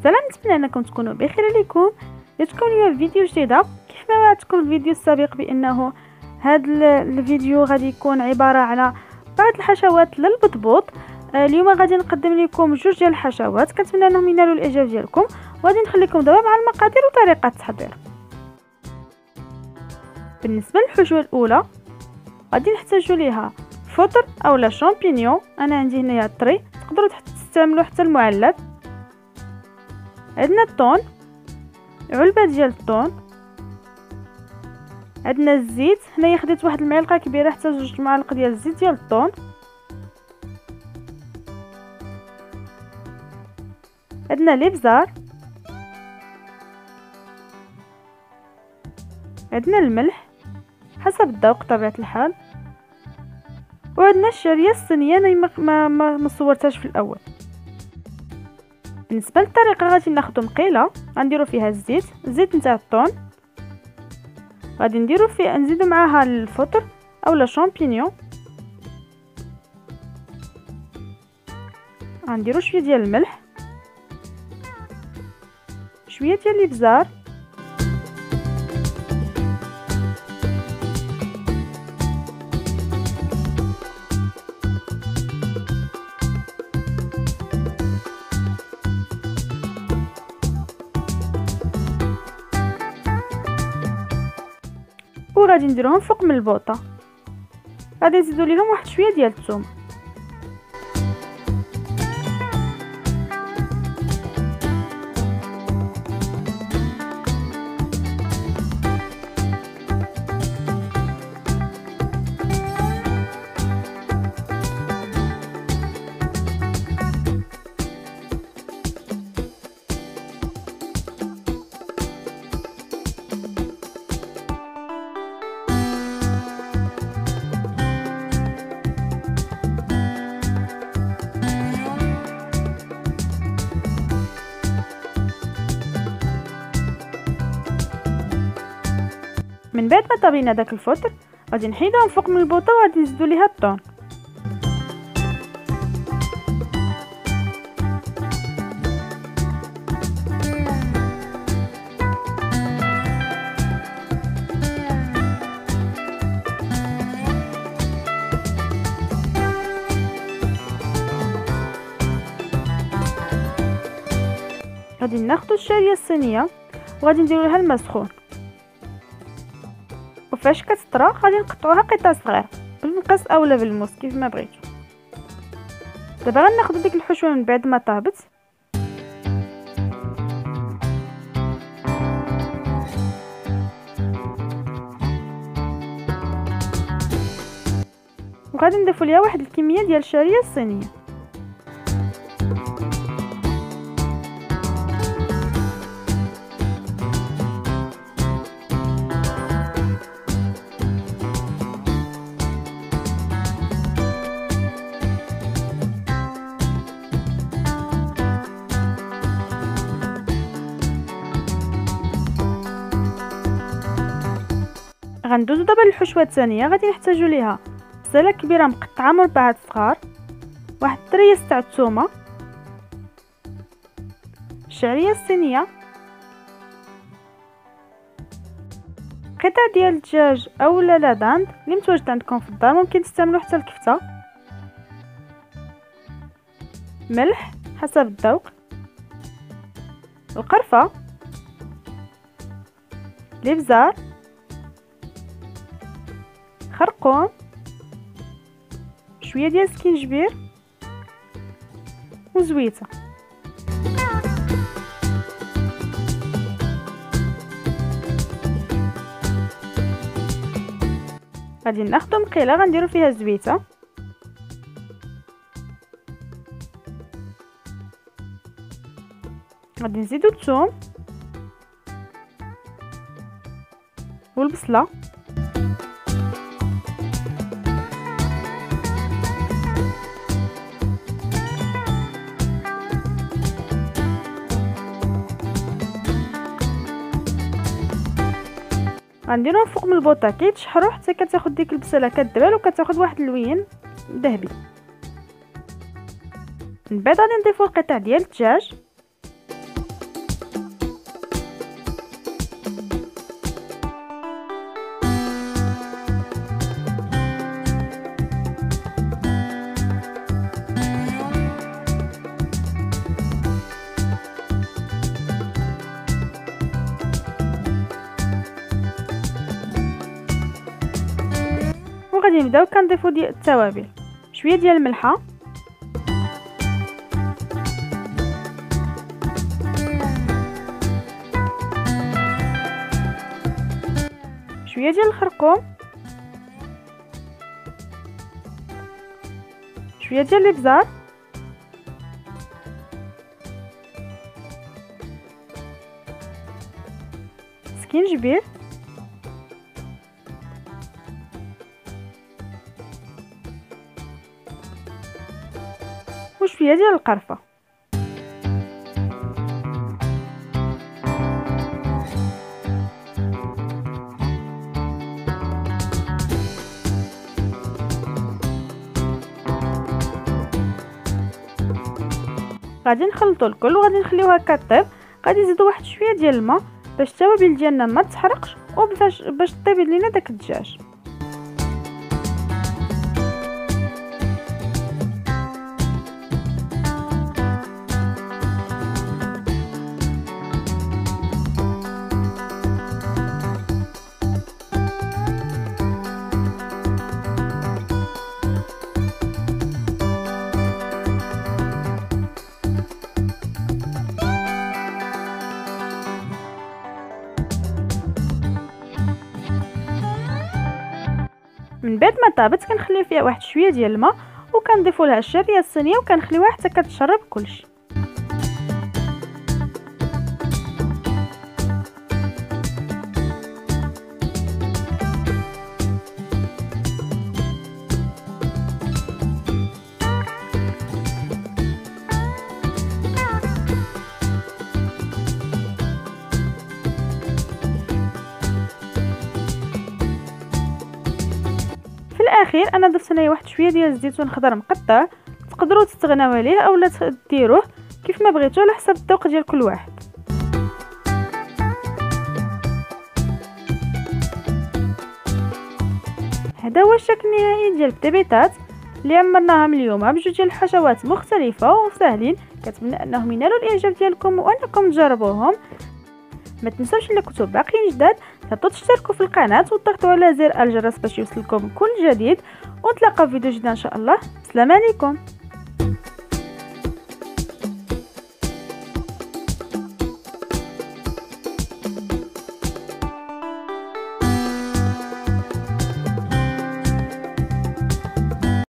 سلام، نتمنى انكم تكونوا بخير. عليكم جاتكم اليوم فيديو جديده. كيف ما وعدتكم الفيديو السابق بانه هذا الفيديو غادي يكون عباره على بعض الحشوات للبطبوط. اليوم غادي نقدم لكم جوج ديال الحشوات، كنتمنى انهم ينالوا الاعجاب ديالكم، وغادي نخليكم دابا مع المقادير وطريقه التحضير. بالنسبه للحشوه الاولى غادي نحتاجوا ليها فطر اولا شامبينيون. انا عندي هنايا الطري، تقدروا تستعملوا حتى المعلب. عندنا الطون، علبه ديال الطون. عندنا الزيت، هنايا خديت واحد المعلقه كبيره حتى جوج معالق ديال الزيت ديال الطون. عندنا الابزار، عندنا الملح حسب الذوق طبيعه الحال، وعندنا الشعريه الصينيه انا ما صورتهاش في الاول. بالنسبه للطريقه غادي ناخذ مقيله غنديروا فيها الزيت نتاع الطون، غادي نديروا فيه نزيدوا معاها الفطر اولا شامبينيون، غنديروا شويه ديال الملح، شويه ديال الابزار، وغادي نديروهم فوق من البوطه. غادي نزيدوا ليهم واحد شويه ديال الثوم. من بعد ما طابينا داك الفطر غادي نحيدوهم فوق من البوطه وغادي نزيدوا ليها الطون. غادي ناخذ الشعريه الصينيه وغادي نديروا لها الماء سخون، وفاش كتطرى غادي نقطعوها قطع صغيره بالمقص اولا بالموس كيف ما بغيتو. دابا غناخذ ديك الحشوه من بعد ما طابت، وغادي نضيفوا ليها واحد الكميه ديال الشعريه الصينيه. غندوزو دابا للحشوه الثانيه. غادي نحتاجو ليها بصله كبيره مقطعه مربعات صغار، واحد الطريس تاع الثومه، الشعريه الصينيه، قطع ديال الدجاج اولا لا داند اللي متواجد عندكم في الدار، ممكن تستعملوا حتى الكفته، ملح حسب الذوق، القرفه، الابزار، خرقوم، شويه ديال السكينجبير وزويته. غادي ناخذ مقيله غنديروا فيها الزويته، غادي نزيدوا الثوم والبصله، غنديرهم فوق من البوطه كيتشحروا حتى كتاخد ديك البصله كدبل وكتاخد واحد اللوين ذهبي. من بعد غادي نضيفو القطع ديال الدجاج وغادي نبداو كنضيفو ديال التوابل، شويه ديال الملحه، شويه ديال الخرقوم، شويه ديال الابزار، سكينجبير، وشويه ديال القرفه. غادي نخلطوا الكل وغادي نخليوها كطيب. غادي نزيدوا واحد شويه ديال الماء باش التوابل ديالنا ما تحرقش باش طيب لينا داك الدجاج. من بعد ما طابت كنخلي فيها واحد شويه ديال الماء وكنضيفوا لها الشعريه الصينيه وكنخليوها حتى كتشرب كلشي. في الاخير انا ضفت هنايا واحد شويه ديال الزيتون خضر مقطع، تقدروا تستغناو عليه اولا ديروه كيف ما بغيتو على حسب الذوق ديال كل واحد. هذا هو الشكل النهائي ديال البيتيتات اللي عمرناهم اليوم بجوج ديال الحشوات مختلفه وسهلين. كنتمنى انهم ينالوا الاعجاب ديالكم وانكم تجربوهم. ما تنسوش الا كنتو باقيين جداد تشتركوا في القناه وتضغطوا على زر الجرس باش يوصلكم كل جديد، ونتلاقاو في فيديو جديد ان شاء الله. السلام عليكم.